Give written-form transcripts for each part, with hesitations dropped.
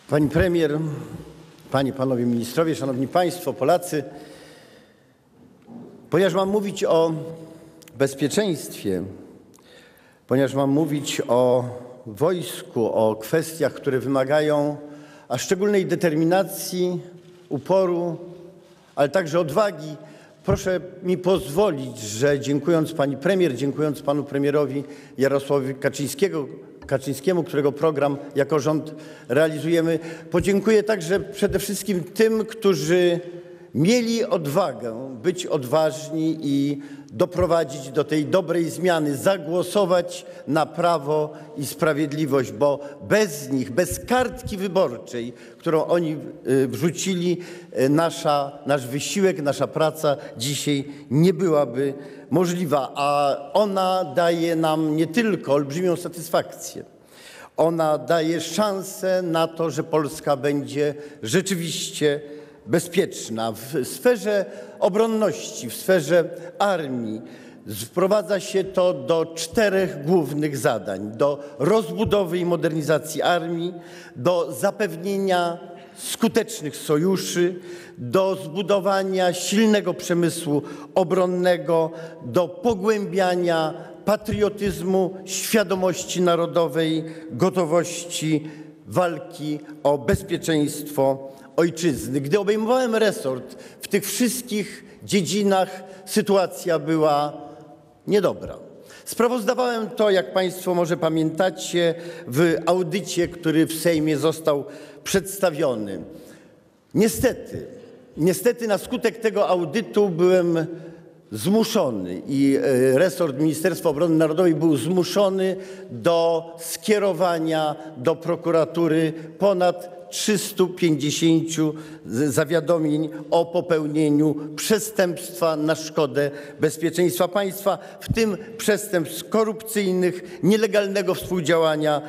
Pani premier, panie, panowie ministrowie, szanowni państwo, Polacy, ponieważ mam mówić o bezpieczeństwie, ponieważ mam mówić o wojsku, o kwestiach, które wymagają szczególnej determinacji, uporu, ale także odwagi, proszę mi pozwolić, że dziękując pani premier, dziękując panu premierowi Jarosławowi Kaczyńskiemu, którego program jako rząd realizujemy, podziękuję także przede wszystkim tym, którzy mieli odwagę być odważni i doprowadzić do tej dobrej zmiany, zagłosować na Prawo i Sprawiedliwość, bo bez nich, bez kartki wyborczej, którą oni wrzucili, nasz wysiłek, nasza praca dzisiaj nie byłaby możliwa, a ona daje nam nie tylko olbrzymią satysfakcję, ona daje szansę na to, że Polska będzie rzeczywiście bezpieczna. W sferze obronności, w sferze armii sprowadza się to do 4 głównych zadań: do rozbudowy i modernizacji armii, do zapewnienia skutecznych sojuszy, do zbudowania silnego przemysłu obronnego, do pogłębiania patriotyzmu, świadomości narodowej, gotowości walki o bezpieczeństwo ojczyzny. Gdy obejmowałem resort, w tych wszystkich dziedzinach sytuacja była niedobra. Sprawozdawałem to, jak państwo może pamiętacie, w audycie, który w Sejmie został przedstawiony. Niestety na skutek tego audytu byłem zmuszony i resort Ministerstwa Obrony Narodowej był zmuszony do skierowania do prokuratury ponad 350 zawiadomień o popełnieniu przestępstwa na szkodę bezpieczeństwa państwa, w tym przestępstw korupcyjnych, nielegalnego współdziałania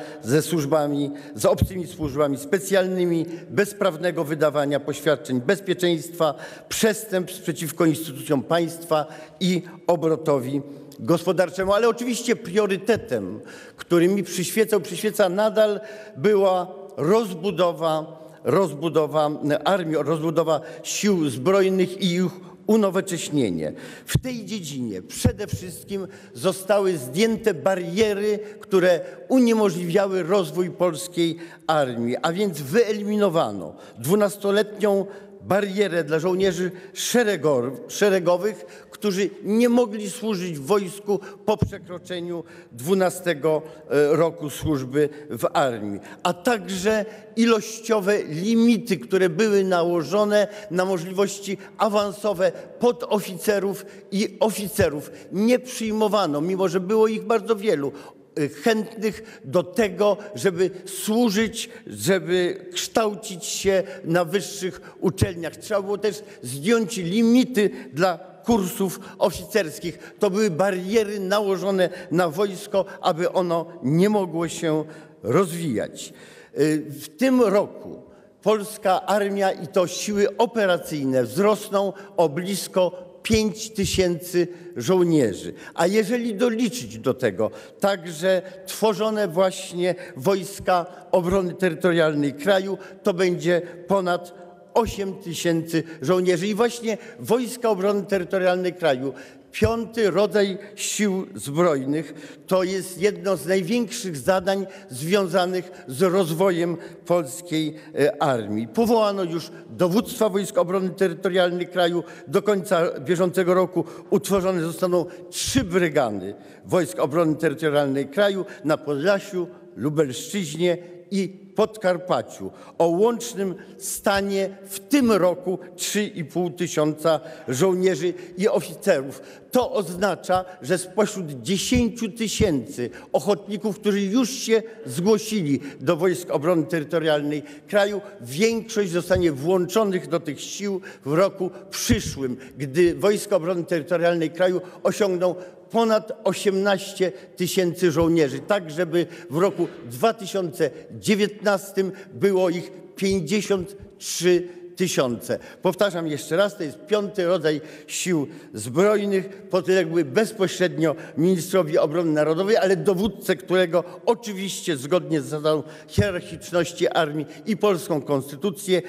z obcymi służbami specjalnymi, bezprawnego wydawania poświadczeń bezpieczeństwa, przestępstw przeciwko instytucjom państwa i obrotowi gospodarczemu. Ale oczywiście priorytetem, który mi przyświeca nadal, była rozbudowa armii, rozbudowa sił zbrojnych i ich unowocześnienie. W tej dziedzinie przede wszystkim zostały zdjęte bariery, które uniemożliwiały rozwój polskiej armii, a więc wyeliminowano 12-letnią barierę dla żołnierzy szeregowych, którzy nie mogli służyć w wojsku po przekroczeniu 12 roku służby w armii, a także ilościowe limity, które były nałożone na możliwości awansowe podoficerów i oficerów. Nie przyjmowano, mimo że było ich bardzo wielu, chętnych do tego, żeby służyć, żeby kształcić się na wyższych uczelniach. Trzeba było też zdjąć limity dla kursów oficerskich. To były bariery nałożone na wojsko, aby ono nie mogło się rozwijać. W tym roku polska armia i to siły operacyjne wzrosną o blisko 5000 żołnierzy. A jeżeli doliczyć do tego także tworzone właśnie Wojska Obrony Terytorialnej kraju, to będzie ponad 8000 żołnierzy. I właśnie Wojska Obrony Terytorialnej kraju, 5. rodzaj sił zbrojnych, to jest jedno z największych zadań związanych z rozwojem polskiej armii. Powołano już dowództwa Wojsk Obrony Terytorialnej kraju. Do końca bieżącego roku utworzone zostaną 3 brygady Wojsk Obrony Terytorialnej kraju na Podlasiu, Lubelszczyźnie i Podkarpaciu. O łącznym stanie w tym roku 3500 żołnierzy i oficerów. To oznacza, że spośród 10 000 ochotników, którzy już się zgłosili do Wojsk Obrony Terytorialnej kraju, większość zostanie włączonych do tych sił w roku przyszłym, gdy Wojska Obrony Terytorialnej kraju osiągną ponad 18 000 żołnierzy, tak żeby w roku 2019 było ich 53 tysiące. Powtarzam jeszcze raz, to jest 5. rodzaj sił zbrojnych, podległy bezpośrednio ministrowi obrony narodowej, ale dowódcę którego oczywiście zgodnie z zasadą hierarchiczności armii i polską konstytucję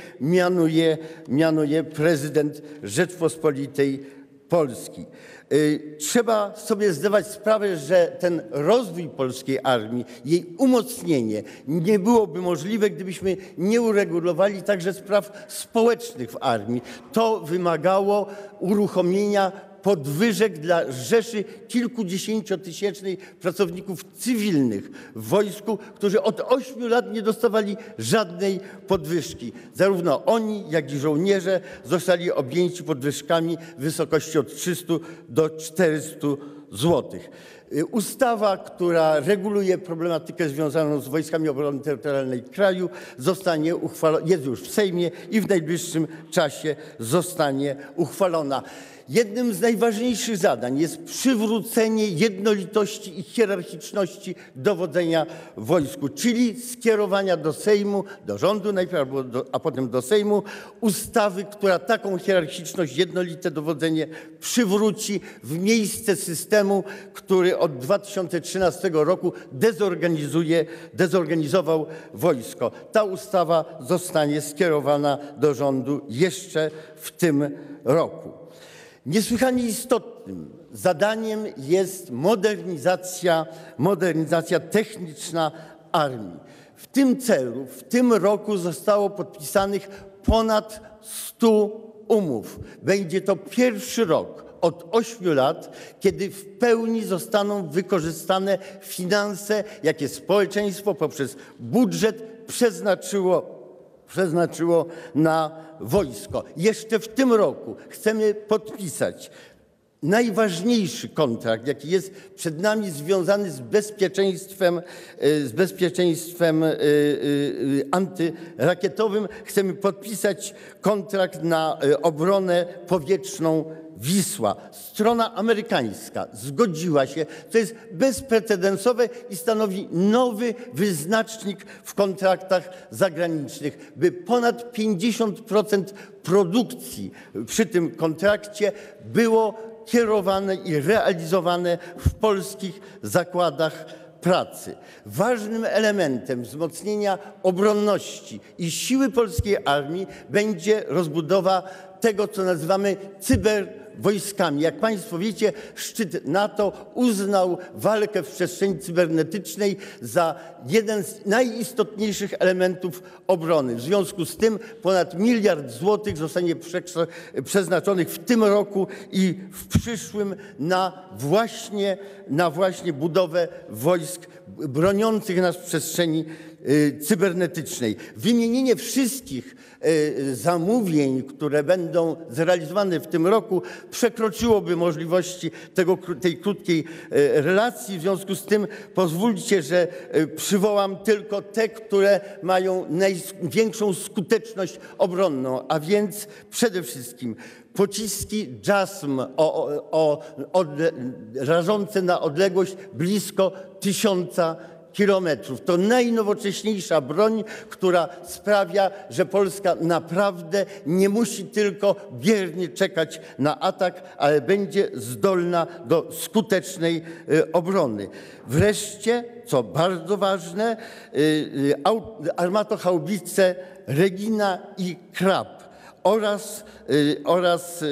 mianuje prezydent Rzeczpospolitej Polski. Trzeba sobie zdawać sprawę, że ten rozwój polskiej armii, jej umocnienie nie byłoby możliwe, gdybyśmy nie uregulowali także spraw społecznych w armii. To wymagało uruchomienia podwyżek dla rzeszy kilkudziesięciotysięcznej pracowników cywilnych w wojsku, którzy od 8 lat nie dostawali żadnej podwyżki. Zarówno oni, jak i żołnierze zostali objęci podwyżkami w wysokości od 300 do 400 złotych. Ustawa, która reguluje problematykę związaną z Wojskami Obrony Terytorialnej kraju, zostanie uchwalona, jest już w Sejmie i w najbliższym czasie zostanie uchwalona. Jednym z najważniejszych zadań jest przywrócenie jednolitości i hierarchiczności dowodzenia w wojsku, czyli skierowania do Sejmu, do rządu najpierw, a potem do Sejmu ustawy, która taką hierarchiczność, jednolite dowodzenie przywróci w miejsce systemu, który od 2013 roku dezorganizował wojsko. Ta ustawa zostanie skierowana do rządu jeszcze w tym roku. Niesłychanie istotnym zadaniem jest modernizacja techniczna armii. W tym celu w tym roku zostało podpisanych ponad 100 umów. Będzie to pierwszy rok od 8 lat, kiedy w pełni zostaną wykorzystane finanse, jakie społeczeństwo poprzez budżet przeznaczyło na wojsko. Jeszcze w tym roku chcemy podpisać najważniejszy kontrakt, jaki jest przed nami, związany z bezpieczeństwem antyrakietowym. Chcemy podpisać kontrakt na obronę powietrzną Wisła. Strona amerykańska zgodziła się, to jest bezprecedensowe i stanowi nowy wyznacznik w kontraktach zagranicznych, by ponad 50% produkcji przy tym kontrakcie było kierowane i realizowane w polskich zakładach pracy. Ważnym elementem wzmocnienia obronności i siły polskiej armii będzie rozbudowa tego, co nazywamy cyberwojskami. Jak Państwo wiecie, szczyt NATO uznał walkę w przestrzeni cybernetycznej za jeden z najistotniejszych elementów obrony. W związku z tym ponad 1 miliard złotych zostanie przeznaczonych w tym roku i w przyszłym na właśnie budowę wojsk broniących nas w przestrzeni cybernetycznej. Wymienienie wszystkich zamówień, które będą zrealizowane w tym roku, przekroczyłoby możliwości tej krótkiej relacji. W związku z tym pozwólcie, że przywołam tylko te, które mają największą skuteczność obronną, a więc przede wszystkim pociski JASM rażące na odległość blisko 1000 kilometrów. To najnowocześniejsza broń, która sprawia, że Polska naprawdę nie musi tylko biernie czekać na atak, ale będzie zdolna do skutecznej obrony. Wreszcie, co bardzo ważne, armatohaubice Regina i Krab oraz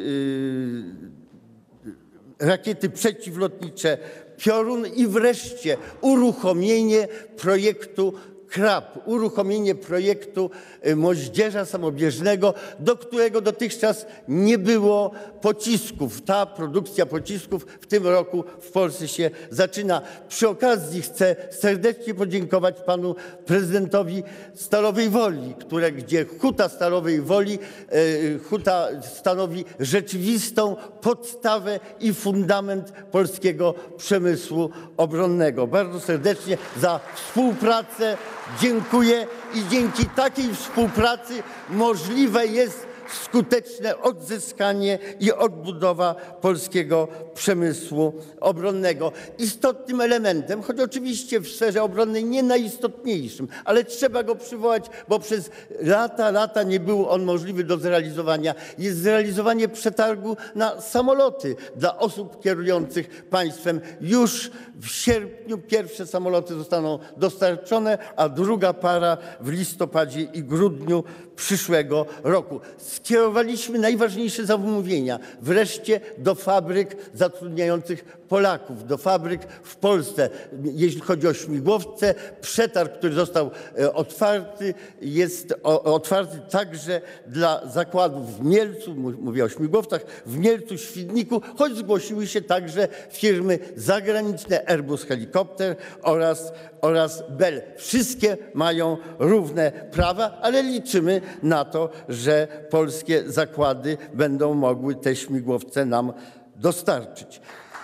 rakiety przeciwlotnicze Piorun i wreszcie uruchomienie projektu KRAP, uruchomienie projektu moździerza samobieżnego, do którego dotychczas nie było pocisków. Ta produkcja pocisków w tym roku w Polsce się zaczyna. Przy okazji chcę serdecznie podziękować panu prezydentowi Stalowej Woli, gdzie Huta Stalowej Woli stanowi rzeczywistą podstawę i fundament polskiego przemysłu obronnego. Bardzo serdecznie za współpracę dziękuję i dzięki takiej współpracy możliwe jest skuteczne odzyskanie i odbudowa polskiego przemysłu obronnego. Istotnym elementem, choć oczywiście w sferze obronnej nie najistotniejszym, ale trzeba go przywołać, bo przez lata nie był on możliwy do zrealizowania, jest zrealizowanie przetargu na samoloty dla osób kierujących państwem. Już w sierpniu pierwsze samoloty zostaną dostarczone, a druga para w listopadzie i grudniu przyszłego roku. Skierowaliśmy najważniejsze zamówienia wreszcie do fabryk zatrudniających Polaków, do fabryk w Polsce. Jeśli chodzi o śmigłowce, przetarg, który został otwarty, jest otwarty także dla zakładów w Mielcu, mówię o śmigłowcach, w Mielcu, Świdniku, choć zgłosiły się także firmy zagraniczne Airbus Helikopter oraz Bell. Wszystkie mają równe prawa, ale liczymy na to, że polskie zakłady będą mogły te śmigłowce nam dostarczyć.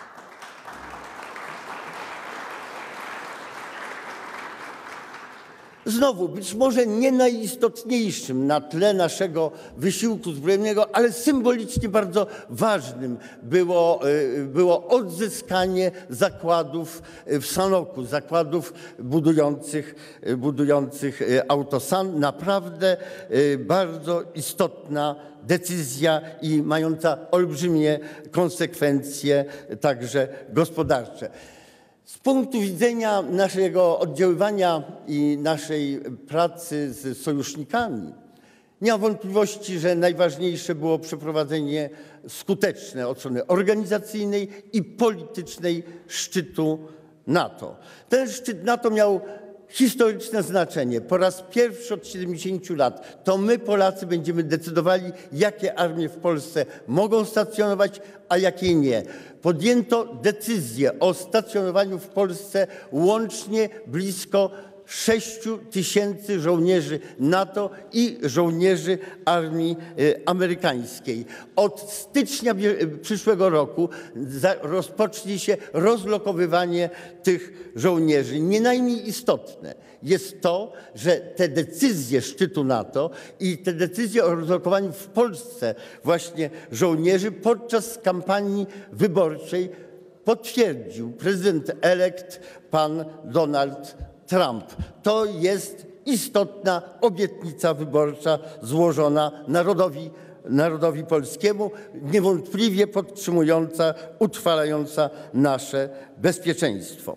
Znowu, być może nie najistotniejszym na tle naszego wysiłku zbrojnego, ale symbolicznie bardzo ważnym było odzyskanie zakładów w Sanoku, zakładów budujących Autosan. Naprawdę bardzo istotna decyzja i mająca olbrzymie konsekwencje także gospodarcze. Z punktu widzenia naszego oddziaływania i naszej pracy z sojusznikami nie ma wątpliwości, że najważniejsze było przeprowadzenie skuteczne od strony organizacyjnej i politycznej szczytu NATO. Ten szczyt NATO miał historyczne znaczenie. Po raz pierwszy od 70 lat to my, Polacy, będziemy decydowali, jakie armie w Polsce mogą stacjonować, a jakie nie. Podjęto decyzję o stacjonowaniu w Polsce łącznie blisko 6 000 żołnierzy NATO i żołnierzy armii amerykańskiej. Od stycznia przyszłego roku rozpocznie się rozlokowywanie tych żołnierzy. Nie najmniej istotne jest to, że te decyzje szczytu NATO i te decyzje o rozlokowaniu w Polsce właśnie żołnierzy podczas kampanii wyborczej potwierdził prezydent-elekt pan Donald Trump. To jest istotna obietnica wyborcza złożona narodowi polskiemu, niewątpliwie podtrzymująca, utrwalająca nasze bezpieczeństwo.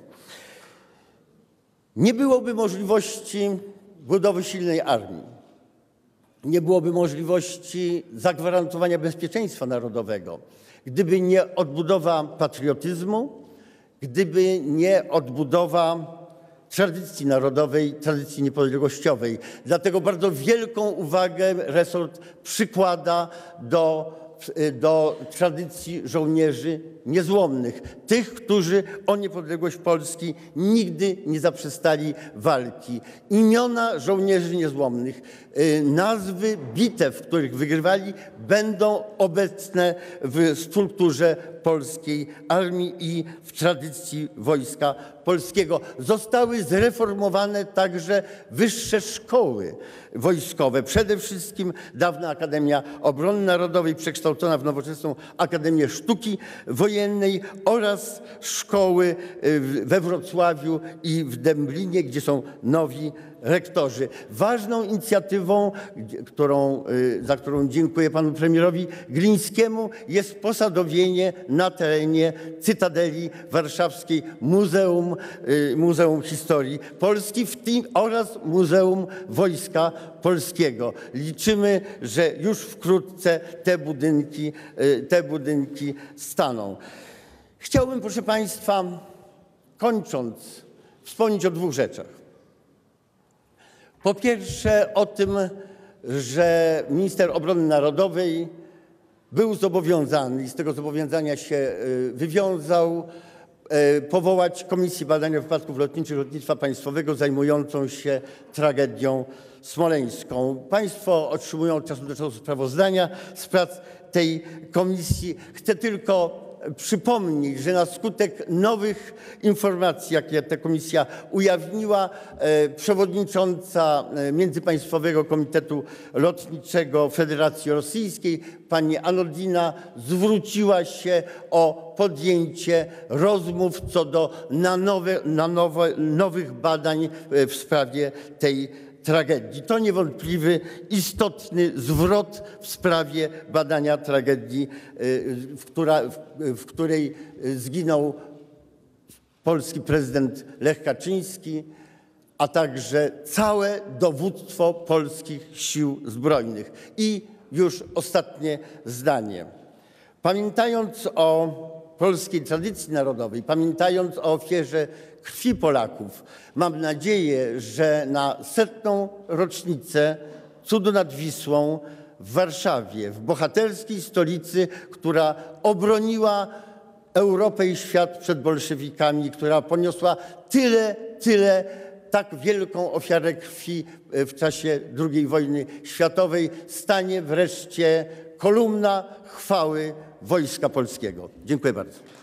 Nie byłoby możliwości budowy silnej armii, nie byłoby możliwości zagwarantowania bezpieczeństwa narodowego, gdyby nie odbudowa patriotyzmu, gdyby nie odbudowa tradycji narodowej, tradycji niepodległościowej. Dlatego bardzo wielką uwagę resort przykłada do tradycji żołnierzy niezłomnych. Tych, którzy o niepodległość Polski nigdy nie zaprzestali walki. Imiona żołnierzy niezłomnych, nazwy bitew, w których wygrywali, będą obecne w strukturze polskiej armii i w tradycji Wojska Polskiego. Zostały zreformowane także wyższe szkoły wojskowe. Przede wszystkim dawna Akademia Obrony Narodowej przekształcona w nowoczesną Akademię Sztuki Wojennej oraz szkoły we Wrocławiu i w Dęblinie, gdzie są nowi rektorzy. Ważną inicjatywą, za którą dziękuję panu premierowi Glińskiemu, jest posadowienie na terenie Cytadeli Warszawskiej Muzeum Historii Polski, w tym oraz Muzeum Wojska Polskiego. Liczymy, że już wkrótce te budynki staną. Chciałbym, proszę państwa, kończąc, wspomnieć o dwóch rzeczach. Po pierwsze o tym, że minister obrony narodowej był zobowiązany i z tego zobowiązania się wywiązał powołać Komisję Badania Wypadków Lotniczych Lotnictwa Państwowego zajmującą się tragedią smoleńską. Państwo otrzymują od czasu do czasu sprawozdania z prac tej komisji. Chcę tylko przypomnieć, że na skutek nowych informacji, jakie ta komisja ujawniła, przewodnicząca Międzypaństwowego Komitetu Lotniczego Federacji Rosyjskiej, pani Anodina, zwróciła się o podjęcie rozmów co do nowych badań w sprawie tej tragedii. To niewątpliwy, istotny zwrot w sprawie badania tragedii, w której zginął polski prezydent Lech Kaczyński, a także całe dowództwo polskich sił zbrojnych. I już ostatnie zdanie. Pamiętając o polskiej tradycji narodowej, pamiętając o ofierze krwi Polaków, mam nadzieję, że na 100. rocznicę cudu nad Wisłą w Warszawie, w bohaterskiej stolicy, która obroniła Europę i świat przed bolszewikami, która poniosła tak wielką ofiarę krwi w czasie II wojny światowej, stanie wreszcie kolumna chwały Wojska Polskiego. Dziękuję bardzo.